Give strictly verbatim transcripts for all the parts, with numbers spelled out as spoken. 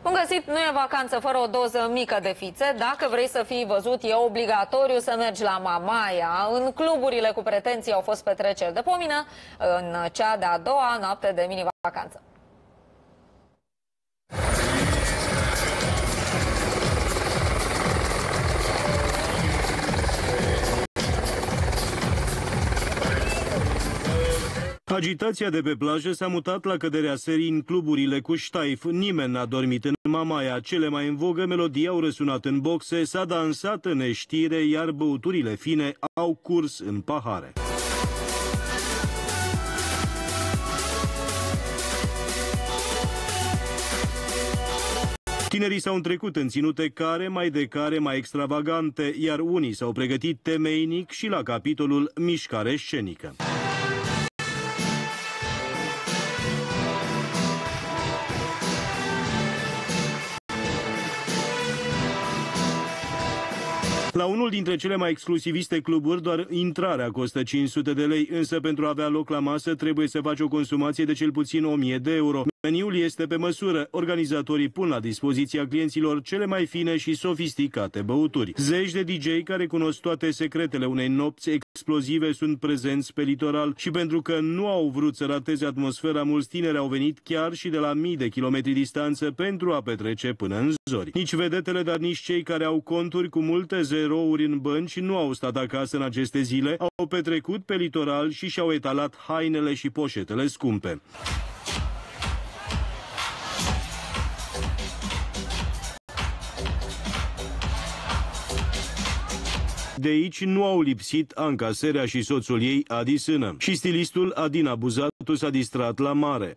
Bun găsit, nu e vacanță fără o doză mică de fițe. Dacă vrei să fii văzut, e obligatoriu să mergi la Mamaia. În cluburile cu pretenții au fost petreceri de pomină în cea de-a doua noapte de mini-vacanță. Agitația de pe plajă s-a mutat la căderea serii în cluburile cu ștaif. Nimeni n-a dormit în Mamaia. Cele mai în vogă melodii au răsunat în boxe, s-a dansat în neștire, iar băuturile fine au curs în pahare. Tinerii s-au întrecut în ținute care mai de care mai extravagante, iar unii s-au pregătit temeinic și la capitolul mișcare scenică. La unul dintre cele mai exclusiviste cluburi, doar intrarea costă cinci sute de lei, însă pentru a avea loc la masă trebuie să faci o consumație de cel puțin o mie de euro. Meniul este pe măsură. Organizatorii pun la dispoziția clienților cele mai fine și sofisticate băuturi. Zeci de D J care cunosc toate secretele unei nopți explozive sunt prezenți pe litoral și pentru că nu au vrut să rateze atmosfera, mulți tineri au venit chiar și de la mii de kilometri distanță pentru a petrece până în zori. Nici vedetele, dar nici cei care au conturi cu multe zerouri în bănci nu au stat acasă în aceste zile, au petrecut pe litoral și și-au etalat hainele și poșetele scumpe. De aici nu au lipsit Anca Serea și soțul ei, Adi Sână. Și stilistul Adina Buzatu s-a distrat la mare.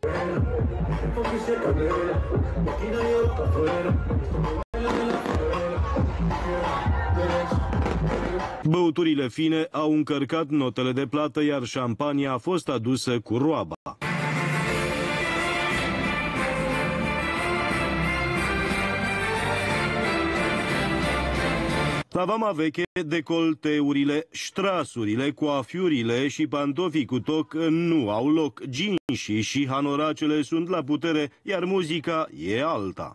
Băuturile fine au încărcat notele de plată, iar șampania a fost adusă cu roaba. La Vama Veche, decolteurile, ștrasurile, coafiurile și pantofii cu toc nu au loc. Ginșii și hanoracele sunt la putere, iar muzica e alta.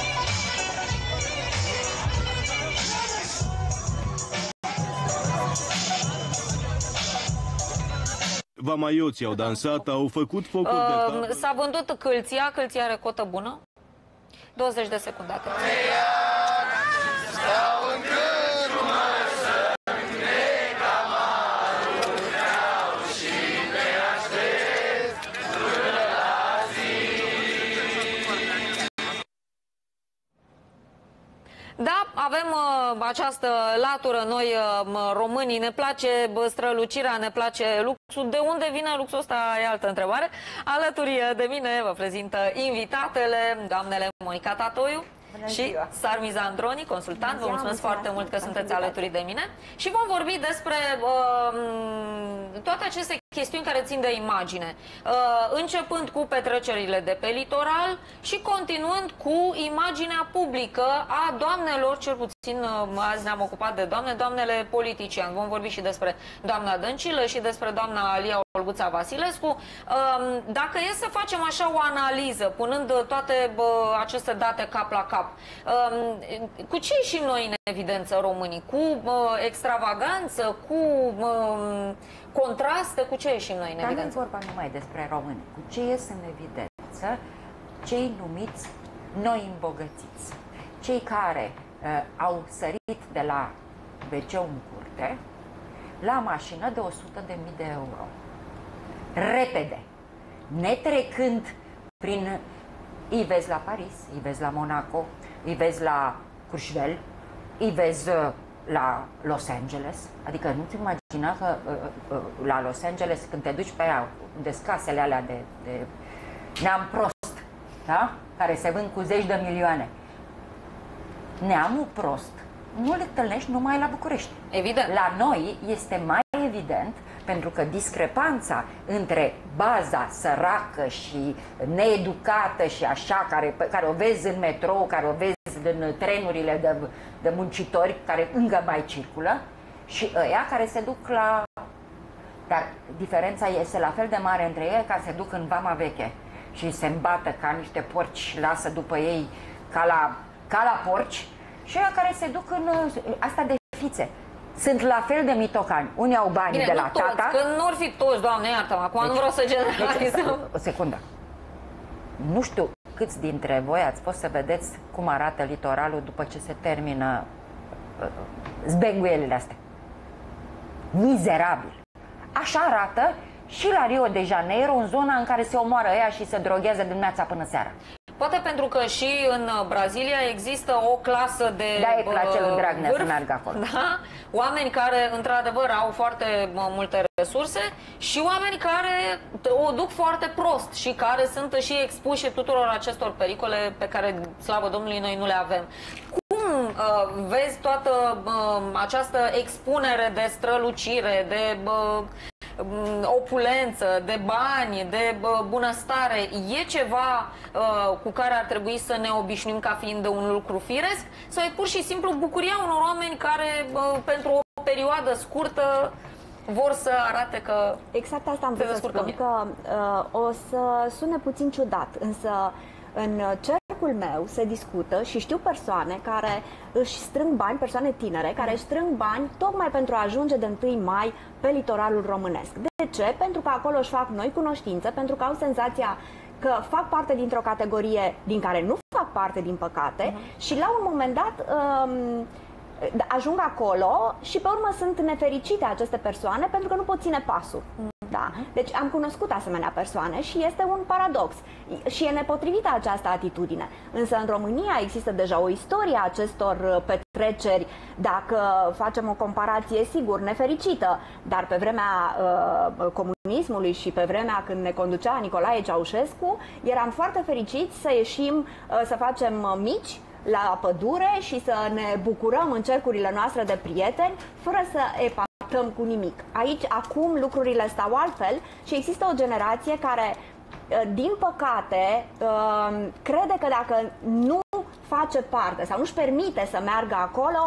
Vamaioții au dansat, au făcut focuri uh, de tablă. S-a vândut câlția, câlția are cotă bună. douăzeci de secunde. Da, avem uh, această latură noi, uh, românii, ne place strălucirea, ne place luxul. De unde vine luxul ăsta e altă întrebare. Alături de mine vă prezintă invitatele, doamnele Monica Tatoiu și Sarmiza Androni, consultant. Vă mulțumesc foarte mult că sunteți alături de mine. Și vom vorbi despre uh, toate aceste chestiuni care țin de imagine. Uh, începând cu petrecerile de pe litoral și continuând cu imaginea publică a doamnelor, cel puțin uh, azi ne-am ocupat de doamne, doamnele politicieni. Vom vorbi și despre doamna Dăncilă și despre doamna Alia Olguța Vasilescu. Uh, dacă e să facem așa o analiză, punând toate uh, aceste date cap la cap, uh, cu ce ieșim noi în evidență românii? Cu uh, extravaganță? Cu uh, contraste? Cu ce ieșim noi în Dar evidență? nu e vorba numai despre români. Cu ce ies în evidență cei numiți noi îmbogățiți. Cei care uh, au sărit de la ve ce în curte la mașină de o sută de mii de euro. Repede. Netrecând prin... Îi vezi la Paris, îi vezi la Monaco, îi vezi la Courchevel, îi vezi uh, la Los Angeles. Adică nu-ți imagina că uh, uh, la Los Angeles, când te duci pe aia, unde casele alea de, de neam prost, da? Care se vând cu zeci de milioane. Neamul prost nu le întâlnești numai la București. Evident. La noi este mai evident, pentru că discrepanța între baza săracă și needucată și așa, care, pe care o vezi în metrou, care o vezi în trenurile de, de muncitori, care încă mai circulă, și ăia care se duc la... Dar diferența este la fel de mare între ei, ca se duc în Vama Veche și se îmbată ca niște porci și lasă după ei ca la, ca la porci, și aia care se duc în asta de fițe. Sunt la fel de mitocani. Unii au banii Bine, de la nu toți, tata. că nu ar fi toți, Doamne, iartă-mă, acum deci, nu vreau să generalizăm. Deci, o secundă. Nu știu câți dintre voi ați fost să vedeți cum arată litoralul după ce se termină uh, zbenguielile astea. Mizerabil. Așa arată și la Rio de Janeiro, în zona în care se omoară ăia și se droghează dimineața până seara. Poate pentru că și în Brazilia există o clasă de Da, îi place lui Dragnea vârf, să meargă acolo. Da? Oameni care, într-adevăr, au foarte multe resurse și oameni care o duc foarte prost și care sunt și expuși tuturor acestor pericole pe care, slavă Domnului, noi nu le avem. Cum uh, vezi toată uh, această expunere de strălucire, de uh, opulență, de bani, de bunăstare, e ceva uh, cu care ar trebui să ne obișnuim ca fiind un lucru firesc? Sau e pur și simplu bucuria unor oameni care uh, pentru o perioadă scurtă vor să arate că exact asta am vrut să spun, că uh, o să sune puțin ciudat, însă în cercul meu se discută și știu persoane care își strâng bani, persoane tinere, care își strâng bani tocmai pentru a ajunge de întâi mai pe litoralul românesc. De ce? Pentru că acolo își fac noi cunoștință, pentru că au senzația că fac parte dintr-o categorie din care nu fac parte, din păcate, uh-huh. și la un moment dat um, ajung acolo și pe urmă sunt nefericite aceste persoane pentru că nu pot ține pasul. Da. Deci am cunoscut asemenea persoane și este un paradox. Și e nepotrivită această atitudine. Însă în România există deja o istorie a acestor petreceri, dacă facem o comparație, sigur, nefericită, dar pe vremea uh, comunismului și pe vremea când ne conducea Nicolae Ceaușescu, eram foarte fericiți să ieșim, uh, să facem mici la pădure și să ne bucurăm în cercurile noastre de prieteni, fără să epatăm cu nimic. Aici, acum, lucrurile stau altfel și există o generație care, din păcate, crede că dacă nu face parte sau nu-și permite să meargă acolo,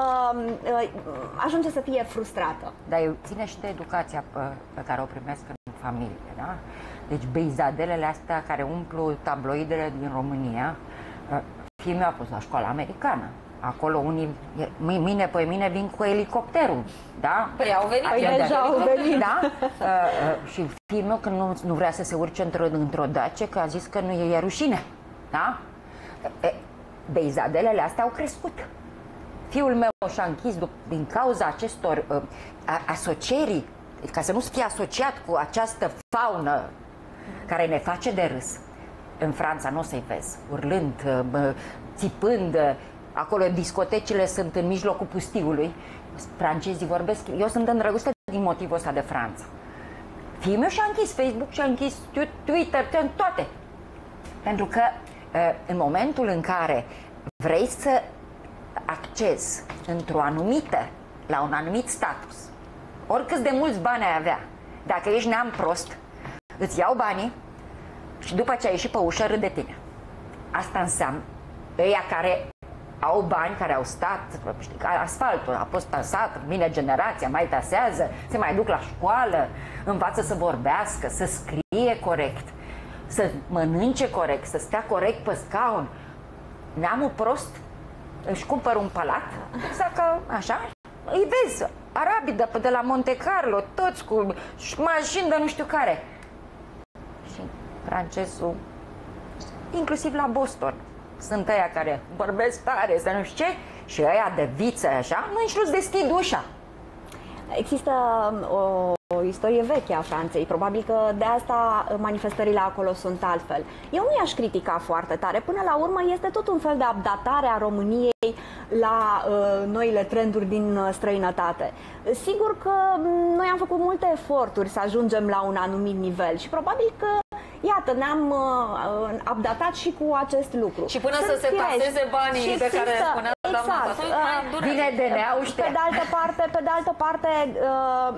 ajunge să fie frustrată. Dar eu ține și de educația pe, pe care o primesc în familie, da? Deci beizadelele astea care umplu tabloidele din România. Fiul meu a fost la școala americană. Acolo unii, mâine pe mine vin cu elicopterul, da? Păi au venit. Păi deja au venit. Da? Uh, uh, și fiul meu când nu, nu vrea să se urce într-o într-o dace, că a zis că nu e, e rușine, da? E, beizadelele astea au crescut. Fiul meu și-a închis din cauza acestor uh, asocierii, ca să nu fie asociat cu această faună care ne face de râs. În Franța nu o să-i vezi, urlând, țipând, acolo discotecile sunt în mijlocul pustiului. Francezii vorbesc, eu sunt îndrăgostită din motivul ăsta de Franța. Fiul meu și-a închis Facebook, și-a închis Twitter, toate. Pentru că în momentul în care vrei să accezi într-o anumită, la un anumit status, oricât de mulți bani ai avea, dacă ești neam prost, îți iau banii și după ce ai ieșit pe ușă, râd de tine. Asta înseamnă ăia care au bani, care au stat, știi, asfaltul a fost tasat, vine generația, mai tasează, se mai duc la școală, învață să vorbească, să scrie corect, să mănânce corect, să stea corect pe scaun. Neamul prost își cumpără un palat, exact ca așa, îi vezi, arabii de, de la Monte Carlo, toți cu mașini de nu știu care. Și francezul, inclusiv la Boston, sunt ăia care vorbesc tare, să nu știu ce, și ăia de viță, așa, nu nici nu-ți deschid ușa. Există o, o istorie veche a Franței, probabil că de asta manifestările acolo sunt altfel. Eu nu i-aș critica foarte tare, până la urmă este tot un fel de updatare a României la uh, noile trenduri din străinătate. Sigur că noi am făcut multe eforturi să ajungem la un anumit nivel și probabil că iată, ne-am uh, updatat și cu acest lucru. Și până Sunt să se taseze banii și pe care există, spunea exact, doamna Pasoi, uh, vine de neau, pe de altă parte, pe de altă parte uh,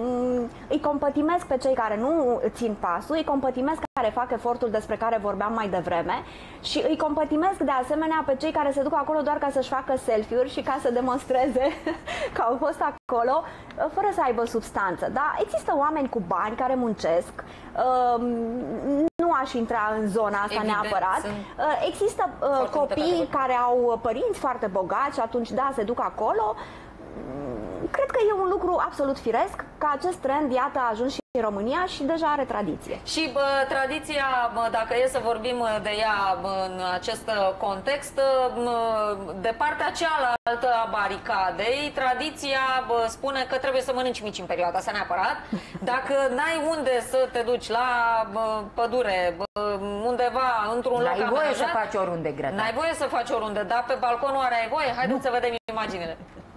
îi compătimesc pe cei care nu țin pasul, îi compătimesc care fac efortul despre care vorbeam mai devreme și îi compătimesc de asemenea pe cei care se duc acolo doar ca să-și facă selfie-uri și ca să demonstreze că au fost acolo fără să aibă substanță. Da? Există oameni cu bani care muncesc, uh, nu aș intra în zona asta. Evident, neapărat. Sunt Există uh, copii care au părinți foarte bogați și atunci, da, se duc acolo. Cred că e un lucru absolut firesc că acest trend, iată, a ajuns și în România și deja are tradiție. Și bă, tradiția, bă, dacă e să vorbim de ea bă, în acest context, bă, de partea cealaltă a baricadei, tradiția bă, spune că trebuie să mănânci mici în perioada asta neapărat. Dacă n-ai unde să te duci la bă, pădure, bă, undeva, într-un loc amenajat, n-ai voie să faci oriunde grătar. N-ai voie să faci oriunde, dar pe balcon oare ai voie? Haideți să vedem imaginile.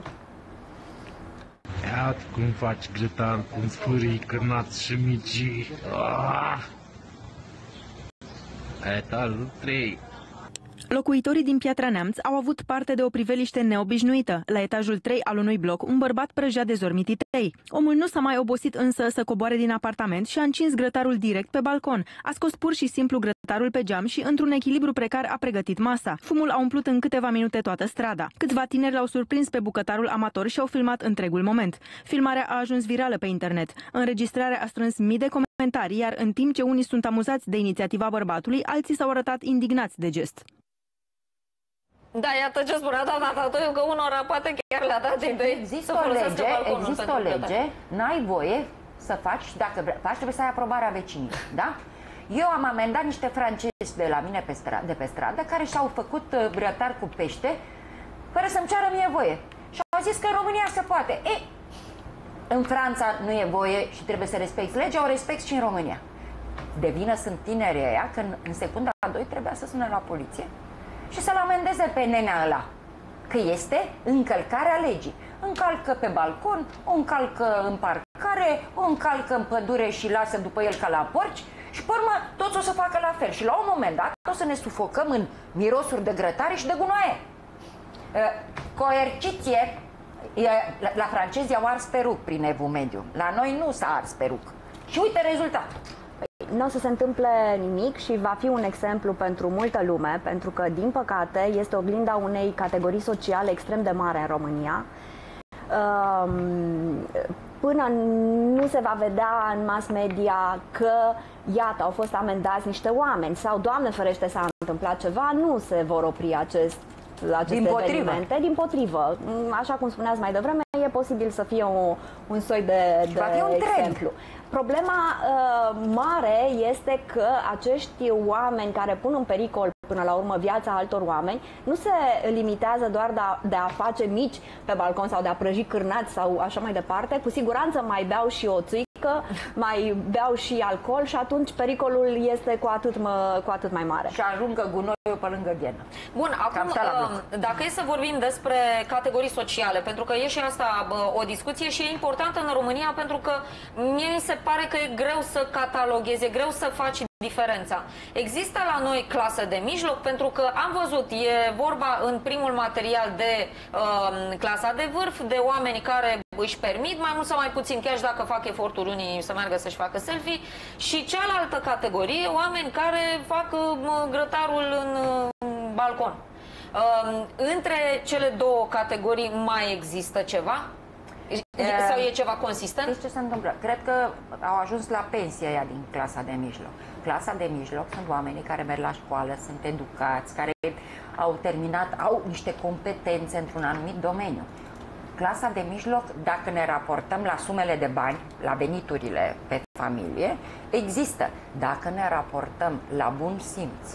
Iată cum faci grătar cu sfârâi, cârnați și micii. Ah! Etajul trei. Locuitorii din Piatra Neamț au avut parte de o priveliște neobișnuită. La etajul trei al unui bloc, un bărbat prăjea dezormit tei. Omul nu s-a mai obosit însă să coboare din apartament și a încins grătarul direct pe balcon. A scos pur și simplu grătarul pe geam și, într-un echilibru precar, a pregătit masa. Fumul a umplut în câteva minute toată strada. Câțiva tineri l-au surprins pe bucătarul amator și au filmat întregul moment. Filmarea a ajuns virală pe internet. Înregistrarea a strâns mii de comentarii, iar în timp ce unii sunt amuzați de inițiativa bărbatului, alții s-au arătat indignați de gest. Da, iată ce spunea doamna Tatoiu, că unora poate chiar le-a dat idei. Există o lege, există o lege, n-ai voie să faci, dacă faci, trebuie să ai aprobarea vecinilor, da? Eu am amendat niște francezi de la mine pe stradă, de pe stradă, care și-au făcut grătar cu pește, fără să-mi ceară mie voie. Și au zis că în România se poate. E, în Franța nu e voie și trebuie să respecti legea, o respecti și în România. De vină sunt tinerii aia, că în, în secunda a doi trebuia să sune la poliție și să-l amendeze pe nenea ăla, că este încălcarea legii. Încalcă pe balcon, o încalcă în parcare, o încalcă în pădure și lasă după el ca la porci și, pe urmă, toți o să facă la fel. Și la un moment dat o să ne sufocăm în mirosuri de grătare și de gunoaie. Coerciție, la, la francezi au ars peruc prin Evul Mediu. La noi nu s-a ars peruc. Și uite rezultatul. Nu o să se întâmple nimic și va fi un exemplu pentru multă lume, pentru că, din păcate, este oglinda unei categorii sociale extrem de mare în România. Până nu se va vedea în mass media că, iată, au fost amendați niște oameni sau, Doamne ferește, s-a întâmplat ceva, nu se vor opri acest aceste din evenimente. Din potrivă, așa cum spuneați mai devreme, e posibil să fie o, un soi de, de exemplu. Problema uh, mare este că acești oameni care pun în pericol până la urmă viața altor oameni nu se limitează doar de a, de a face mici pe balcon sau de a prăji cârnați sau așa mai departe. Cu siguranță mai beau și o țuică, mai beau și alcool și atunci pericolul este cu atât, mă, cu atât mai mare. Și aruncă gunoiul pe lângă ghenă. Bun, acum, dacă e să vorbim despre categorii sociale, pentru că e și asta o discuție și e importantă în România, pentru că mie mi se pare că e greu să cataloghezi, e greu să faci diferența. Există la noi clasă de mijloc, pentru că am văzut, e vorba în primul material de uh, clasa de vârf, de oameni care își permit mai mult sau mai puțin, chiar și dacă fac eforturi unii să meargă să-și facă selfie, și cealaltă categorie, oameni care fac uh, grătarul în uh, balcon. Uh, între cele două categorii mai există ceva? Sau e ceva consistent? Știți ce se întâmplă? Cred că au ajuns la pensia aia din clasa de mijloc. Clasa de mijloc sunt oamenii care merg la școală, sunt educați, care au terminat, au niște competențe într-un anumit domeniu. Clasa de mijloc, dacă ne raportăm la sumele de bani, la veniturile pe familie, există. Dacă ne raportăm la bun simț,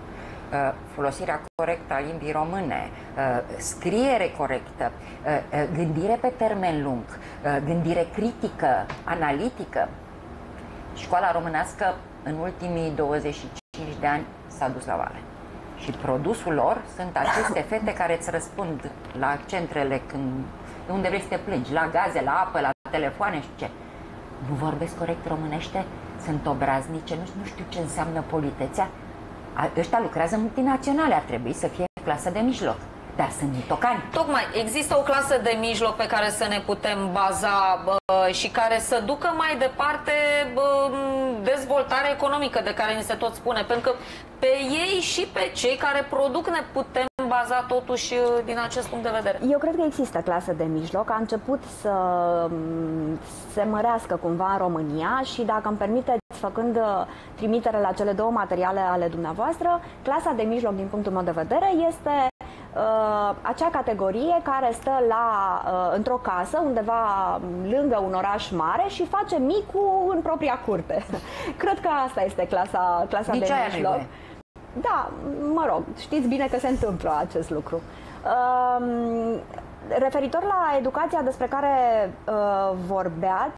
folosirea corectă a limbii române, scriere corectă, gândire pe termen lung, gândire critică, analitică. Școala românească în ultimii douăzeci și cinci de ani s-a dus la vale. Și produsul lor sunt aceste fete care îți răspund la centrele când, de unde vrei să te plângi, la gaze, la apă, la telefoane și ce. Nu vorbesc corect românește, sunt obraznice, nu, nu știu ce înseamnă politețea. Ăștia lucrează în multinaționale, ar trebui să fie clasă de mijloc. Dar sunt mitocani. Tocmai, există o clasă de mijloc pe care să ne putem baza bă, și care să ducă mai departe bă, dezvoltarea economică de care ni se tot spune. Pentru că pe ei și pe cei care produc ne putem baza totuși din acest punct de vedere. Eu cred că există clasă de mijloc. A început să se mărească cumva în România și, dacă îmi permiteți făcând trimitere la cele două materiale ale dumneavoastră, clasa de mijloc, din punctul meu de vedere, este uh, acea categorie care stă la, uh, într-o casă, undeva lângă un oraș mare și face micul în propria curte. Cred că asta este clasa, clasa de mijloc. Da, mă rog, știți bine că se întâmplă acest lucru. Uh, referitor la educația despre care uh, vorbeați,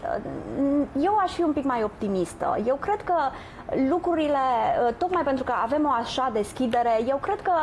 eu aș fi un pic mai optimistă. Eu cred că lucrurile, tocmai pentru că avem o așa deschidere, eu cred că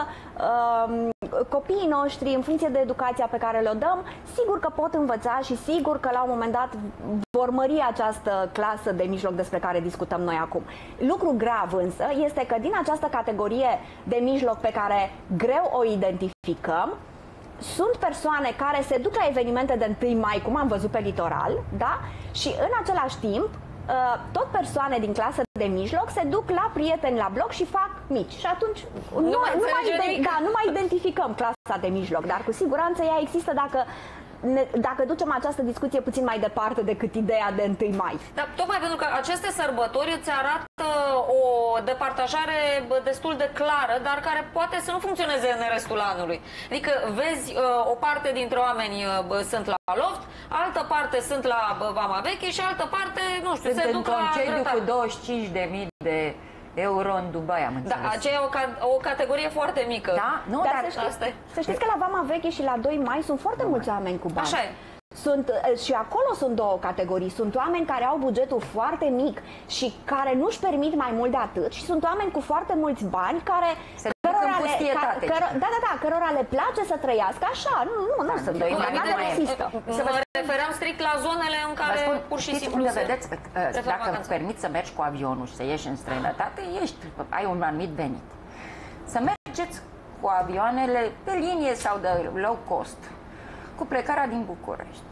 uh, copiii noștri, în funcție de educația pe care le-o dăm, sigur că pot învăța și sigur că la un moment dat vor mări această clasă de mijloc despre care discutăm noi acum. Lucru grav însă este că din această categorie de mijloc pe care greu o identificăm, sunt persoane care se duc la evenimente de întâi mai, cum am văzut pe litoral, da? Și în același timp, tot persoane din clasă de mijloc se duc la prieteni la bloc și fac mici. Și atunci nu, nu, mai, nu, mai, da, nu mai identificăm clasa de mijloc, dar cu siguranță ea există dacă, ne, dacă ducem această discuție puțin mai departe decât ideea de întâi mai. Dar tocmai pentru că aceste sărbători îți arată o departajare destul de clară, dar care poate să nu funcționeze în restul anului. Adică vezi, o parte dintre oameni sunt la loft, altă parte sunt la Vama Veche și altă parte, nu știu, sunt se în duc la concediu cu douăzeci și cinci de mii de euro în Dubai, am înțeles. Da, aceea e o, ca o categorie foarte mică. Da? Nu, dar, dar să, știți, asta e. să știți că la Vama Veche și la doi mai sunt foarte mulți oameni cu bani. Așa e. Sunt, și acolo sunt două categorii. Sunt oameni care au bugetul foarte mic și care nu-și permit mai mult de atât și sunt oameni cu foarte mulți bani care se cărora le, ca, căro, da, da, da, cărora le place să trăiască așa. Nu, nu, nu, sunt doi mai există. Să mă refeream strict la zonele în care spun, pur și simplu unde se vedeți, dacă îți permiți să mergi cu avionul și să ieși în străinătate, ești, ai un anumit venit. Să mergeți cu avioanele de linie sau de low cost, cu plecarea din București,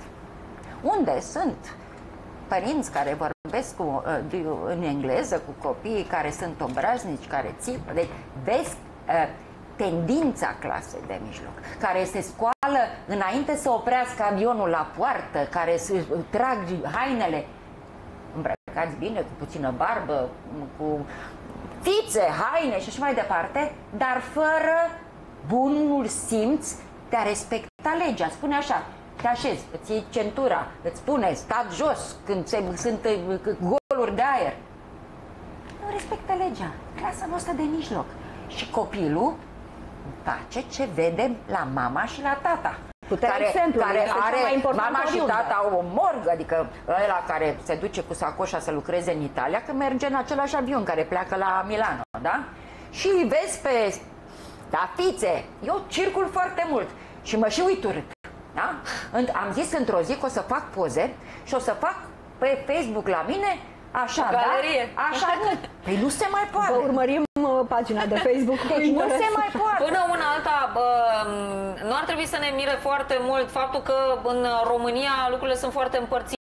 unde sunt părinți care vorbesc cu, în engleză cu copiii care sunt obraznici, care țipă. Deci vezi uh, tendința clasei de mijloc, care se scoală înainte să oprească avionul la poartă, care se trag hainele îmbrăcați bine, cu puțină barbă, cu fițe, haine și așa mai departe, dar fără bunul simț de a respecta legea. Spune așa, te așezi, îți iei centura, îți spune, stați jos când se, sunt goluri de aer. Nu respectă legea, clasa noastră de mijloc. Și copilul face ce vede la mama și la tata. Putem care, exemplu, care are mama și oriunde. tata au o morgă, adică ăla care se duce cu sacoșa să lucreze în Italia, că merge în același avion care pleacă la Milano, da? Și vezi pe tafițe, eu circul foarte mult și mă și uit urât. Da? Am zis într-o zi că o să fac poze și o să fac pe Facebook la mine așa, galerie. Da? Așa, nu. Păi nu se mai poate. Vă urmărim pagina de Facebook. Deci nu se mai poate. Până una alta, bă, nu ar trebui să ne mire foarte mult faptul că în România lucrurile sunt foarte împărțite.